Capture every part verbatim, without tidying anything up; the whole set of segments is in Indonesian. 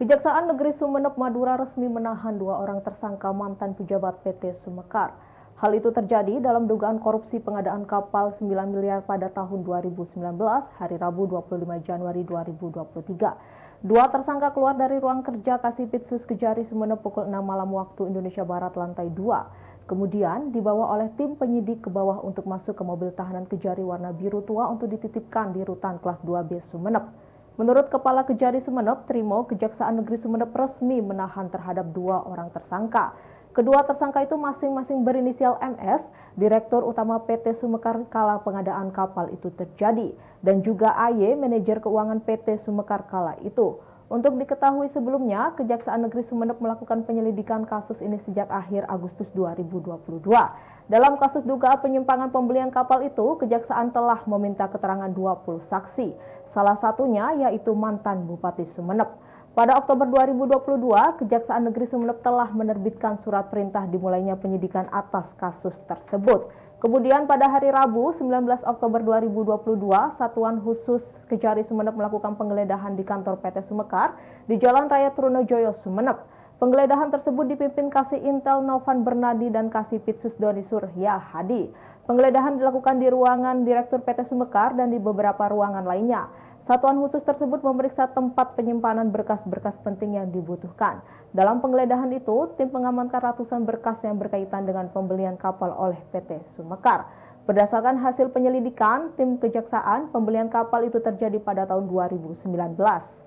Kejaksaan Negeri Sumeneb, Madura resmi menahan dua orang tersangka mantan pejabat P T Sumekar. Hal itu terjadi dalam dugaan korupsi pengadaan kapal sembilan miliar pada tahun dua ribu sembilan belas, hari Rabu dua puluh lima Januari dua ribu dua puluh tiga. Dua tersangka keluar dari ruang kerja Kasipitsus Kejari Sumeneb pukul enam malam waktu Indonesia Barat lantai dua. Kemudian dibawa oleh tim penyidik ke bawah untuk masuk ke mobil tahanan Kejari warna biru tua untuk dititipkan di rutan kelas dua B Sumeneb. Menurut Kepala Kejari Sumeneb, Trimo, Kejaksaan Negeri Sumeneb resmi menahan terhadap dua orang tersangka. Kedua tersangka itu masing-masing berinisial M S, Direktur Utama P T Sumekar kala pengadaan kapal itu terjadi, dan juga A Y, Manajer Keuangan P T Sumekar kala itu. Untuk diketahui sebelumnya, Kejaksaan Negeri Sumeneb melakukan penyelidikan kasus ini sejak akhir Agustus dua ribu dua puluh dua. Dalam kasus dugaan penyimpangan pembelian kapal itu, Kejaksaan telah meminta keterangan dua puluh saksi. Salah satunya yaitu mantan Bupati Sumeneb. Pada Oktober dua ribu dua puluh dua, Kejaksaan Negeri Sumeneb telah menerbitkan surat perintah dimulainya penyidikan atas kasus tersebut. Kemudian pada hari Rabu sembilan belas Oktober dua ribu dua puluh dua, Satuan Khusus Kejari Sumeneb melakukan penggeledahan di kantor P T Sumekar di Jalan Raya Trunojoyo, Sumeneb. Penggeledahan tersebut dipimpin Kasih Intel Novan Bernadi dan Kasipitsus Doni Surya Hadi. Penggeledahan dilakukan di ruangan Direktur P T Sumekar dan di beberapa ruangan lainnya. Satuan khusus tersebut memeriksa tempat penyimpanan berkas-berkas penting yang dibutuhkan. Dalam penggeledahan itu, tim mengamankan ratusan berkas yang berkaitan dengan pembelian kapal oleh P T Sumekar. Berdasarkan hasil penyelidikan tim Kejaksaan, pembelian kapal itu terjadi pada tahun dua ribu sembilan belas.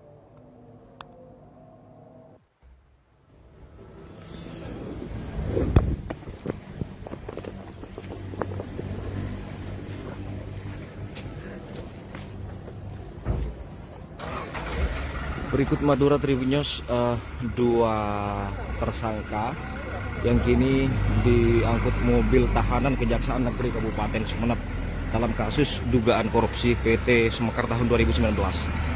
Berikut Madura Tribun News, uh, dua tersangka yang kini diangkut mobil tahanan Kejaksaan Negeri Kabupaten Sumeneb dalam kasus dugaan korupsi P T Sumekar tahun dua ribu sembilan belas.